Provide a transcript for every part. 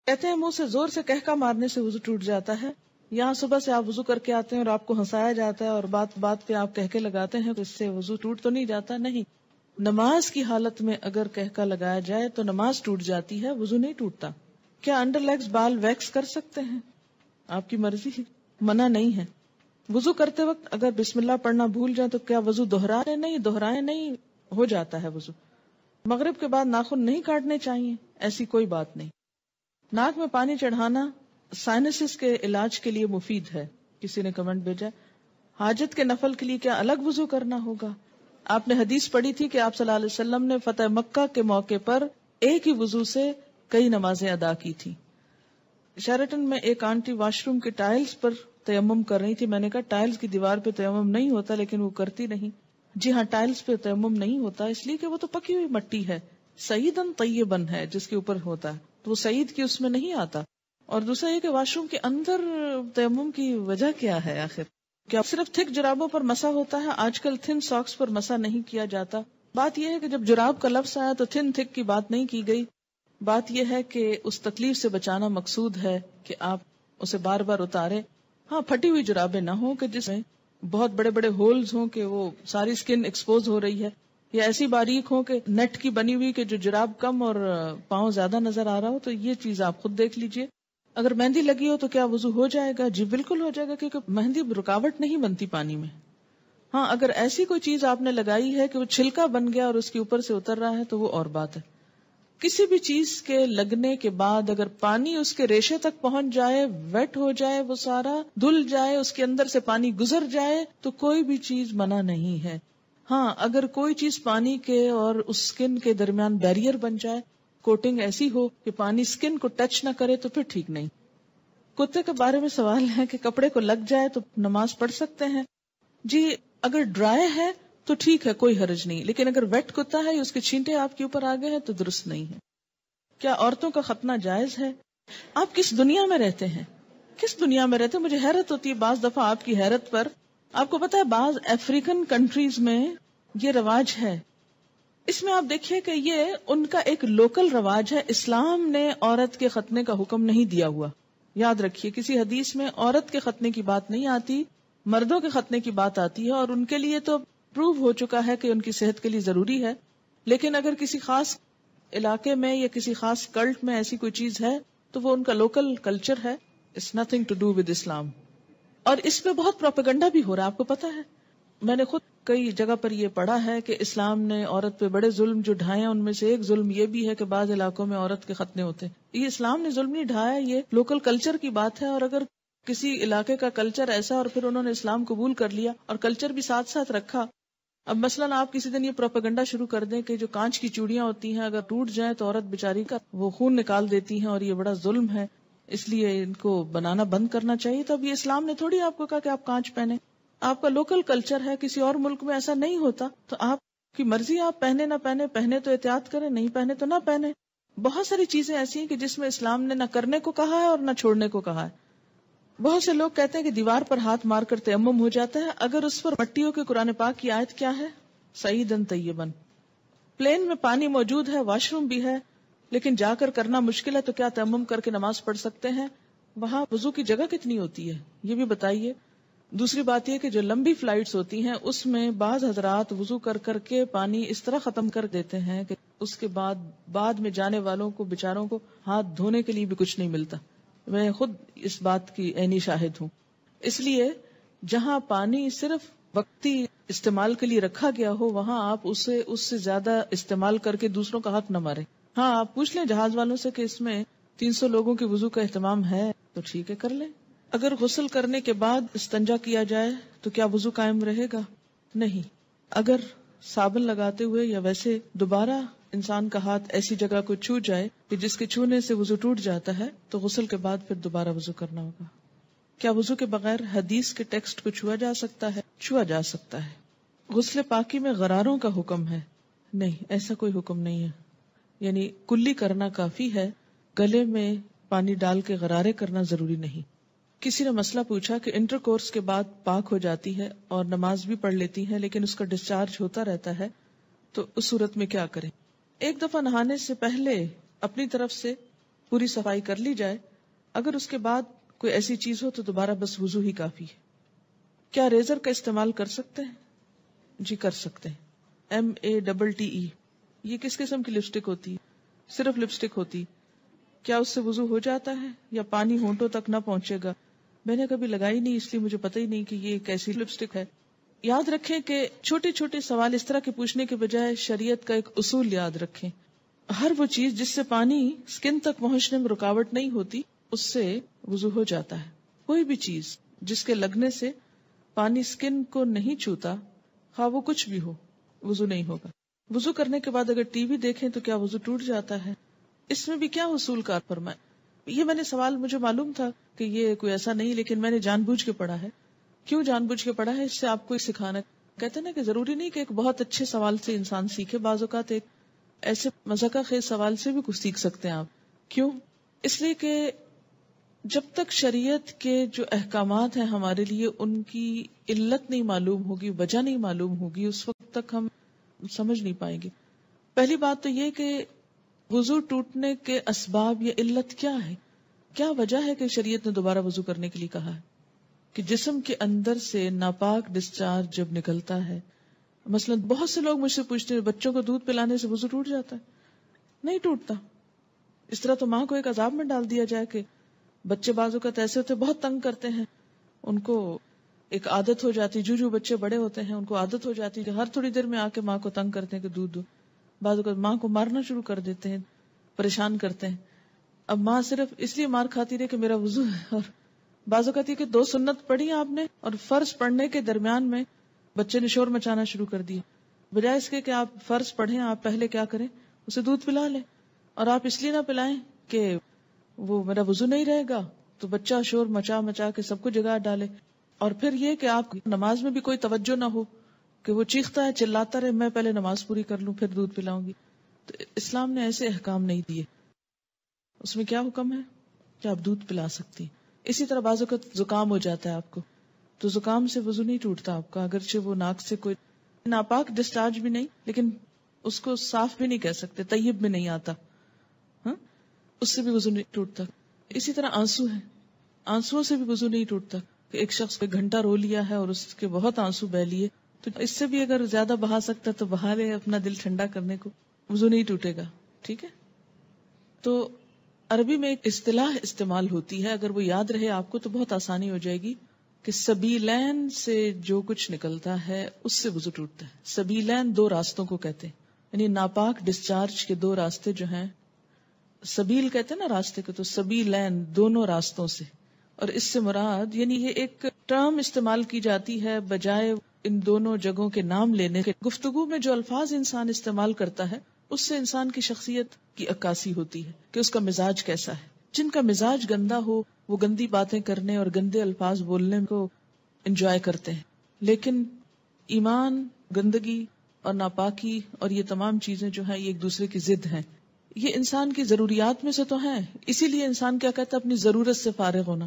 کہتے ہیں منہ سے زور سے کہکا مارنے سے وضو ٹوٹ جاتا ہے. یہاں صبح سے آپ وضو کر کے آتے ہیں اور آپ کو ہنسایا جاتا ہے اور بات بات پہ آپ کہکے لگاتے ہیں تو اس سے وضو ٹوٹ تو نہیں جاتا. نہیں، نماز کی حالت میں اگر کہکا لگایا جائے تو نماز ٹوٹ جاتی ہے، وضو نہیں ٹوٹتا. کیا انڈر لیگز بال ویکس کر سکتے ہیں؟ آپ کی مرضی ہے، منع نہیں ہے. وضو کرتے وقت اگر بسم اللہ پڑھنا بھول جائے تو کیا وضو دہرائے نہیں، ہو جاتا ہے وضو. مغرب کے بعد ناخن نہیں کاٹنے چاہیے، ایسی کوئی بات نہیں. ناک میں پانی چڑھانا سائنسز کے علاج کے لیے مفید ہے. کسی نے کمنٹ بھیجا حاجت کے نفل کے لیے کیا الگ وضو کرنا ہوگا؟ آپ نے حدیث پڑھی تھی کہ آپ صلی اللہ علیہ وسلم نے فتح مکہ کے موقع پر ایک ہی وضو سے کئی نمازیں ادا کی تھی. شیرٹن میں ایک آنٹی واش روم کے ٹائلز پر تیمم کر رہی تھی. میں نے کہا ٹائلز کی دیوار پہ تیمم نہیں ہوتا، لیکن وہ کرتی نہیں. جی ہاں، ٹائلز پہ تیمم نہیں ہوتا اس لیے کہ وہ تو پکی ہوئی مٹی ہے، سعیدن طیبن ہے جس کے اوپر ہوتا ہے، تو وہ سعید کی اس میں نہیں آتا. اور دوسرا یہ کہ واش روم کے اندر تیمم کی وجہ کیا ہے آخر؟ کیا صرف تھک جرابوں پر مسا ہوتا ہے؟ آج کل تھن ساکس پر مسا نہیں کیا جاتا. بات یہ ہے کہ جب جراب کا لفظ آیا تو تھن تھک کی بات نہیں کی گئی. بات یہ ہے کہ اس تکلیف سے بچانا مقصود ہے کہ آپ اسے بار بار اتارے. ہاں، پھٹی ہوئی جرابیں نہ ہوں کہ جس میں بہت بڑے بڑے ہولز ہوں کہ وہ ساری سکن ایکسپوز ہو رہی ہے، یا ایسی باریک ہوں کہ نیٹ کی بنی ہوئی کہ جو جراب کم اور پاؤں زیادہ نظر آ رہا ہو. تو یہ چیز آپ خود دیکھ لیجئے. اگر مہندی لگی ہو تو کیا وضو ہو جائے گا؟ جی بالکل ہو جائے گا، کیونکہ مہندی رکاوٹ نہیں بنتی پانی میں. ہاں، اگر ایسی کوئی چیز آپ نے لگائی ہے کہ وہ چھلکا بن گیا اور اس کے اوپر سے اتر رہا ہے تو وہ اور بات ہے. کسی بھی چیز کے لگنے کے بعد اگر پانی اس کے ریشے تک پہنچ جائے، ویٹ ہو جائے، وہ سارا دھل جائے، اس کے اندر سے پانی گزر جائے تو کوئی بھی چیز منع نہیں ہے. ہاں، اگر کوئی چیز پانی کے اور اس سکن کے درمیان بیریئر بن جائے، کوٹنگ ایسی ہو کہ پانی سکن کو ٹچ نہ کرے تو پھر ٹھیک نہیں. کتے کے بارے میں سوال ہے کہ کپڑے کو لگ جائے تو نماز پڑھ سکتے ہیں؟ جی اگر ڈرائی ہے تو ٹھیک ہے، کوئی حرج نہیں، لیکن اگر ویٹ کتا ہے یا اس کے چھینٹے آپ کے اوپر آ گئے ہیں تو درست نہیں ہے. کیا عورتوں کا ختنہ جائز ہے؟ آپ کس دنیا میں رہتے ہیں؟ کس دنیا میں رہتے ہیں؟ مجھے حیرت ہوتی ہے بعض دفعہ آپ کی حیرت پر. آپ کو پتا ہے بعض افریقن کنٹریز میں یہ رواج ہے. اس میں آپ دیکھیے کہ یہ ان کا ایک لوکل رواج ہے. اسلام نے عورت کے ختنے کا حکم نہیں دیا ہوا. یاد رکھیے کسی حدیث میں عورت کے ختنے کی بات نہیں آتی، مردوں کے ختنے کی بات آتی ہے، اور ان کے لیے تو پروو ہو چکا ہے کہ ان کی صحت کے لیے ضروری ہے. لیکن اگر کسی خاص علاقے میں یا کسی خاص کلٹ میں ایسی کوئی چیز ہے تو وہ ان کا لوکل کلچر ہے. It's nothing to do with Islam. اور اس پہ بہت پروپیگنڈا بھی ہو رہا ہے، آپ کو پتا ہے. میں نے خود کئی جگہ پر یہ پڑھا ہے کہ اسلام نے عورت پہ بڑے ظلم جو ڈھائے ہیں، ان میں سے ایک ظلم یہ بھی ہے کہ بعض علاقوں میں عورت کے ختنے ہوتے ہیں. یہ اسلام نے ظلم نہیں ڈھایا، یہ لوکل کلچر کی بات ہے. اور اگر کسی علاقے کا کلچر ایسا اور پھر انہوں نے اسلام قبول کر لیا اور کلچر بھی ساتھ ساتھ رکھا. اب مثلاً آپ کسی دن یہ پروپیگنڈا شروع کر دیں کہ جو کانچ کی چوڑیاں ہوتی ہیں اگر ٹوٹ جائیں تو عورت بیچاری کا وہ خون نکال دیتی ہیں اور یہ بڑا ظلم ہے، اس لیے ان کو بنانا بند کرنا چاہیے. تو اب یہ اسلام نے تھوڑی آپ کو کہا کہ آپ کانچ پہنے. آپ کا لوکل کلچر ہے، کسی اور ملک میں ایسا نہیں ہوتا، تو آپ کی مرضی، آپ پہنے نہ پہنے، پہنے تو احتیاط کریں، نہیں پہنے تو نہ پہنے. بہت ساری چیزیں ایسی ہیں کہ جس میں اسلام نے نہ کرنے کو کہا ہے اور نہ چھوڑنے کو کہا ہے. بہت سے لوگ کہتے ہیں کہ دیوار پر ہاتھ مار کر تیمم ہو جاتا ہے. اگر اس پر مٹیوں کے قرآن پاک کی آیت کیا ہے؟ سعیدن طیبن. پلین میں پانی موجود ہے، واش روم بھی ہے، لیکن جا کر کرنا مشکل ہے، تو کیا تیمم کر کے نماز پڑھ سکتے ہیں؟ وہاں وضو کی جگہ کتنی ہوتی ہے یہ بھی بتائیے. دوسری بات یہ کہ جو لمبی فلائٹس ہوتی ہیں اس میں بعض حضرات وضو کر کر کے پانی اس طرح ختم کر دیتے ہیں کہ اس کے بعد میں جانے والوں کو بیچاروں کو ہاتھ دھونے کے لیے بھی کچھ نہیں ملتا. میں خود اس بات کی عینی شاہد ہوں. اس لیے جہاں پانی صرف وقتی استعمال کے لیے رکھا گیا ہو وہاں آپ اسے اس سے زیادہ استعمال کر کے دوسروں کا حق نہ مارے. ہاں، آپ پوچھ لیں جہاز والوں سے کہ اس میں 300 لوگوں کے وضو کا اہتمام ہے تو ٹھیک ہے، کر لیں. اگر غسل کرنے کے بعد استنجا کیا جائے تو کیا وضو قائم رہے گا؟ نہیں. اگر صابن لگاتے ہوئے یا ویسے دوبارہ انسان کا ہاتھ ایسی جگہ کو چھو جائے کہ جس کے چھونے سے وضو ٹوٹ جاتا ہے تو غسل کے بعد پھر دوبارہ وضو کرنا ہوگا. کیا وضو کے بغیر حدیث کے ٹیکسٹ کو چھوا جا سکتا ہے؟ چھوا جا سکتا ہے. غسل پاکی میں غراروں کا حکم ہے؟ نہیں، ایسا کوئی حکم نہیں ہے. یعنی کلی کرنا کافی ہے، گلے میں پانی ڈال کے غرارے کرنا ضروری نہیں. کسی نے مسئلہ پوچھا کہ انٹر کورس کے بعد پاک ہو جاتی ہے اور نماز بھی پڑھ لیتی ہے لیکن اس کا ڈسچارج ہوتا رہتا ہے، تو اس صورت میں کیا کریں؟ ایک دفعہ نہانے سے پہلے اپنی طرف سے پوری صفائی کر لی جائے، اگر اس کے بعد کوئی ایسی چیز ہو تو دوبارہ بس وضو ہی کافی ہے۔ کیا ریزر کا استعمال کر سکتے ہیں؟ جی کر سکتے ہیں۔ MATTE، یہ کس قسم کی لپسٹک ہوتی ہے؟ صرف لپسٹک ہوتی، کیا اس سے وضو ہو جاتا ہے یا پانی ہونٹوں تک نہ پہنچے گا؟ میں نے کبھی لگائی نہیں، اس لیے مجھے پتہ ہی نہیں کہ یہ ایک ایسی لپسٹک ہے۔ یاد رکھیں کہ چھوٹے چھوٹے سوال اس طرح کے پوچھنے کے بجائے شریعت کا ایک اصول یاد رکھیں۔ ہر وہ چیز جس سے پانی سکن تک پہنچنے میں رکاوٹ نہیں ہوتی، اس سے وضو ہو جاتا ہے۔ کوئی بھی چیز جس کے لگنے سے پانی سکن کو نہیں چھوتا، خواہ وہ کچھ بھی ہو، وضو نہیں ہوگا۔ وضو کرنے کے بعد اگر ٹی وی دیکھیں تو کیا وضو ٹوٹ جاتا ہے؟ اس میں بھی کیا اصول کار فرمائے؟ یہ میں نے سوال، مجھے معلوم تھا کہ یہ کوئی ایسا نہیں، لیکن میں نے جان بوجھ کے پڑھا ہے۔ کیوں جان بوجھ کے پڑھا ہے؟ اس سے آپ کو سکھانا، کہتے ہیں نا کہ ضروری نہیں کہ ایک بہت اچھے سوال سے انسان سیکھے، بعض اوقات ایک ایسے مذاقہ خیز سوال سے بھی کچھ سیکھ سکتے ہیں آپ۔ کیوں؟ اس لیے کہ جب تک شریعت کے جو احکامات ہیں ہمارے لیے ان کی علت نہیں معلوم ہوگی، وجہ نہیں معلوم ہوگی، اس وقت تک ہم سمجھ نہیں پائیں گے۔ پہلی بات تو یہ کہ وضو ٹوٹنے کے اسباب یا علت کیا ہے، کیا وجہ ہے کہ شریعت نے دوبارہ وضو کرنے کے لیے کہا ہے؟ کہ جسم کے اندر سے ناپاک ڈسچارج جب نکلتا ہے، مثلا بہت سے لوگ مجھ سے پوچھتے ہیں بچوں کو دودھ پلانے سے وضو ٹوٹ جاتا ہے؟ نہیں ٹوٹتا۔ اس طرح تو ماں کو ایک عذاب میں ڈال دیا جائے کہ بچے بعض اوقات ایسے ہوتے بہت تنگ کرتے ہیں، ان کو ایک عادت ہو جاتی، جو بچے بڑے ہوتے ہیں ان کو عادت ہو جاتی کہ ہر تھوڑی دیر میں آ کے ماں کو تنگ کرتے ہیں کہ دودھ دو، بعض اوقات ماں کو مارنا شروع کر دیتے ہیں، پریشان کرتے ہیں۔ اب ماں صرف اس لیے مار کھاتی رہے کہ میرا وضو ہے، اور بعض اوقات یہ کہ 2 سنت پڑھی آپ نے اور فرض پڑھنے کے درمیان میں بچے نے شور مچانا شروع کر دیا، بجائے اس کے کہ آپ فرض پڑھیں، آپ پہلے کیا کریں، اسے دودھ پلا لیں، اور آپ اس لیے نہ پلائیں کہ وہ میرا وضو نہیں رہے گا تو بچہ شور مچا مچا کے سب کو جگا ڈالے، اور پھر یہ کہ آپ نماز میں بھی کوئی توجہ نہ ہو کہ وہ چیختا ہے چلاتا رہے، میں پہلے نماز پوری کر لوں پھر دودھ پلاؤں گی۔ تو اسلام نے ایسے احکام نہیں دیے، اس میں کیا حکم ہے کہ آپ دودھ پلا سکتی۔ اسی طرح بعض اوقات زکام ہو جاتا ہے آپ کو، تو زکام سے وضو نہیں ٹوٹتا آپ کا، اگرچہ وہ ناک سے کوئی ناپاک ڈسچارج بھی نہیں، لیکن اس کو صاف بھی نہیں کہہ سکتے، طیب میں نہیں آتا، ہاں اس سے بھی وضو نہیں ٹوٹتا۔ اسی طرح آنسو ہے، آنسوؤں سے بھی وضو نہیں ٹوٹتا، کہ ایک شخص کو گھنٹہ رو لیا ہے اور اس کے بہت آنسو بہ لیے، تو اس سے بھی اگر زیادہ بہا سکتا تو بہا لے اپنا دل ٹھنڈا کرنے کو، وضو نہیں ٹوٹے گا۔ ٹھیک ہے، تو عربی میں ایک اصطلاح استعمال ہوتی ہے، اگر وہ یاد رہے آپ کو تو بہت آسانی ہو جائے گی، کہ سبیلین سے جو کچھ نکلتا ہے اس سے وضو ٹوٹتا ہے۔ سبیلین 2 راستوں کو کہتے ہیں، یعنی ناپاک ڈسچارج کے 2 راستے جو ہیں، سبیل کہتے ہیں نا راستے کو، تو سبیلین دونوں راستوں سے، اور اس سے مراد یعنی یہ ایک ٹرم استعمال کی جاتی ہے بجائے ان دونوں جگہوں کے نام لینے کے۔ گفتگو میں جو الفاظ انسان استعمال کرتا ہے اس سے انسان کی شخصیت کی عکاسی ہوتی ہے کہ اس کا مزاج کیسا ہے۔ جن کا مزاج گندا ہو وہ گندی باتیں کرنے اور گندے الفاظ بولنے کو انجوائے کرتے ہیں، لیکن ایمان، گندگی اور ناپاکی اور یہ تمام چیزیں جو ہیں یہ ایک دوسرے کی ضد ہیں، یہ انسان کی ضروریات میں سے تو ہیں، اسی لیے انسان کیا کہتا ہے، اپنی ضرورت سے فارغ ہونا۔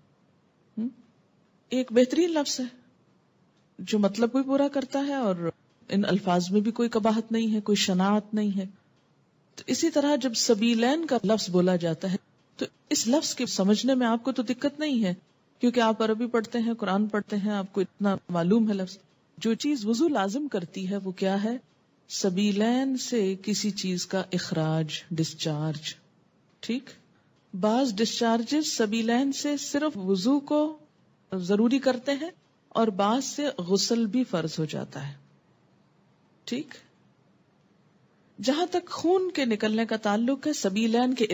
ایک بہترین لفظ ہے جو مطلب بھی پورا کرتا ہے اور ان الفاظ میں بھی کوئی قباحت نہیں ہے، کوئی شناعت نہیں ہے۔ تو اسی طرح جب سبیلین کا لفظ بولا جاتا ہے تو اس لفظ کے سمجھنے میں آپ کو تو دقت نہیں ہے، کیونکہ آپ عربی پڑھتے ہیں، قرآن پڑھتے ہیں، آپ کو اتنا معلوم ہے لفظ۔ جو چیز وضو لازم کرتی ہے وہ کیا ہے؟ سبیلین سے کسی چیز کا اخراج، ڈسچارج۔ ٹھیک، بعض ڈسچارجز سبیلین سے صرف وضو کو ضروری کرتے ہیں اور بعض سے غسل بھی فرض ہو جاتا ہے۔ ٹھیک، جہاں تک خون کے نکلنے کا تعلق ہے، سبیلین کے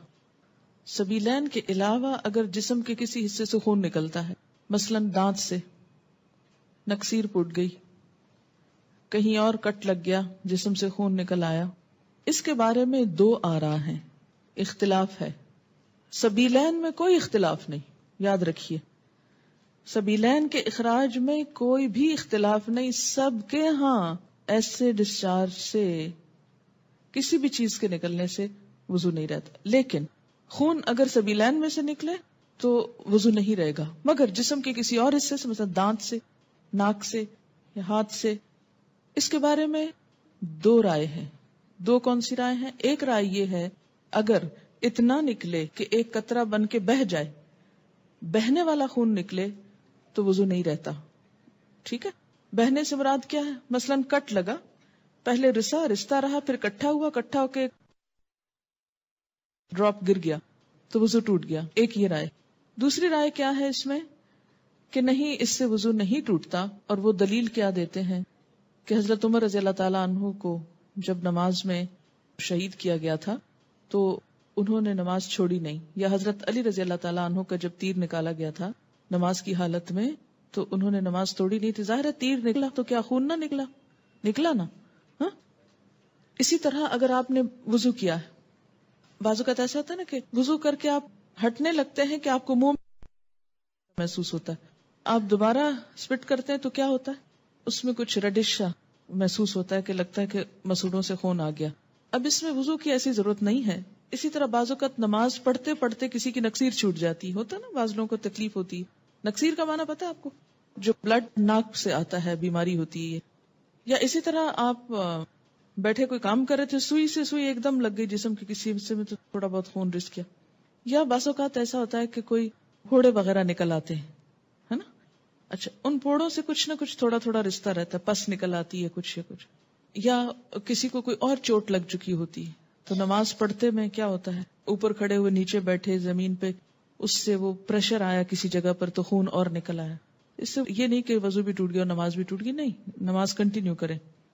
علاوہ اگر جسم کے کسی حصے سے خون نکلتا ہے، مثلا دانت سے نکسیر پھوٹ گئی، کہیں اور کٹ لگ گیا، جسم سے خون نکل آیا، اس کے بارے میں 2 آراء ہیں، اختلاف ہے۔ سبیلین میں کوئی اختلاف نہیں، یاد رکھیے، سبیلین کے اخراج میں کوئی بھی اختلاف نہیں، سب کے ہاں ایسے ڈسچارج سے کسی بھی چیز کے نکلنے سے وضو نہیں رہتا، لیکن خون اگر سبیلین میں سے نکلے تو وضو نہیں رہے گا، مگر جسم کے کسی اور حصے سے، مثلا دانت سے، ناک سے یا ہاتھ سے، اس کے بارے میں 2 رائے ہیں۔ 2 کون سی رائے ہیں؟ ایک رائے یہ ہے اگر اتنا نکلے کہ ایک قطرہ بن کے بہہ جائے، بہنے والا خون نکلے تو وضو نہیں رہتا. ٹھیک ہے. بہنے سے مراد کیا ہے؟ مثلاً کٹ لگا، پہلے رستا رہا، پھر کٹھا ہوا، کٹھا ہو کے ڈراپ گر گیا تو وضو ٹوٹ گیا. ایک یہ رائے. دوسری رائے کیا ہے اس میں کہ نہیں، اس سے وضو نہیں ٹوٹتا، اور وہ دلیل کیا دیتے ہیں کہ حضرت عمر رضی اللہ تعالیٰ عنہ کو جب نماز میں شہید کیا گیا تھا تو انہوں نے نماز چھوڑی نہیں، یا حضرت علی رضی اللہ تعالیٰ عنہ کا جب تیر نکالا گیا تھا نماز کی حالت میں تو انہوں نے نماز توڑی نہیں تھی. ظاہر ہے تیر نکلا تو کیا خون نہ نکلا نا. ہاں، اسی طرح اگر آپ نے وضو کیا ہے، بعض اوقات ایسا ہوتا ہے نا کہ وضو کر کے آپ ہٹنے لگتے ہیں کہ آپ کو منہ محسوس ہوتا ہے، آپ دوبارہ سپٹ کرتے ہیں تو کیا ہوتا ہے، اس میں کچھ ریڈش محسوس ہوتا ہے کہ لگتا ہے کہ مسوڑوں سے خون آ گیا. اب اس میں وضو کی ایسی ضرورت نہیں ہے. اسی طرح بعض اوقات نماز پڑھتے پڑھتے کسی کی نکسیر چھوٹ جاتی ہوتا ہے نا، بعض لوگوں کو تکلیف ہوتی ہے. نکسیر کا معنی پتہ ہے آپ کو؟ جو بلڈ ناک سے آتا ہے، بیماری ہوتی ہے. یا اسی طرح آپ بیٹھے کوئی کام کر رہے تھے، سوئی سے سوئی ایک دم لگ گئی جسم کے کسی حصے میں تو تھوڑا بہت خون رس گیا. یا بعض اوقات ایسا ہوتا ہے کہ کوئی پھوڑے وغیرہ نکل آتے ہیں، ہے نا. اچھا، ان پھوڑوں سے کچھ نہ کچھ تھوڑا تھوڑا رشتہ رہتا ہے، پس نکل آتی ہے کچھ یا کسی کو کوئی اور چوٹ لگ چکی ہوتی ہے تو نماز پڑھتے میں کیا ہوتا ہے، اوپر کھڑے ہوئے نیچے بیٹھے زمین پہ، اس سے وہ پریشر آیا کسی جگہ پر تو خون اور نکل آیا. اس سے یہ نہیں کہ وضو بھی ٹوٹ گیا اور نماز بھی ٹوٹ گئی، نہیں، نماز کنٹینیو کریں.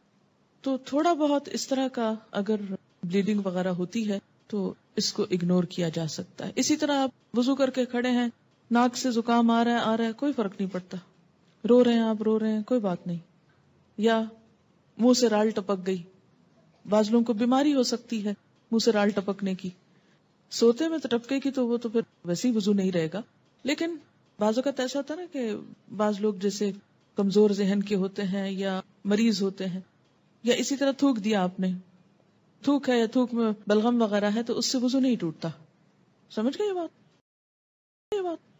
تو تھوڑا بہت اس طرح کا اگر بلیڈنگ وغیرہ ہوتی ہے تو اس کو اگنور کیا جا سکتا ہے. اسی طرح آپ وضو کر کے کھڑے ہیں، ناک سے زکام آ رہا ہے، کوئی فرق نہیں پڑتا، رو رہے ہیں کوئی بات نہیں. یا منہ سے رال ٹپک گئی، بعض لوگوں کو بیماری ہو سکتی ہے منہ سے رال ٹپکنے کی، سوتے میں تو ٹپکے کی تو وہ تو پھر ویسے ہی وضو نہیں رہے گا. لیکن بعض اوقات ایسا ہوتا ہے نا کہ بعض لوگ جیسے کمزور ذہن کے ہوتے ہیں یا مریض ہوتے ہیں، یا اسی طرح تھوک دیا آپ نے، تھوک ہے یا تھوک میں بلغم وغیرہ ہے تو اس سے وضو نہیں ٹوٹتا. سمجھ گئے یہ بات؟